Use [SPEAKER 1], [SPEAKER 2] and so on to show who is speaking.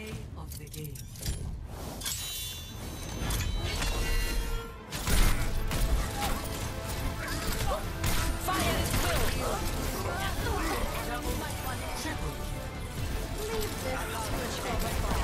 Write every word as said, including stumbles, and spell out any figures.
[SPEAKER 1] Play of the game.
[SPEAKER 2] Fire is will.
[SPEAKER 1] Triple kill.
[SPEAKER 2] Leave this to a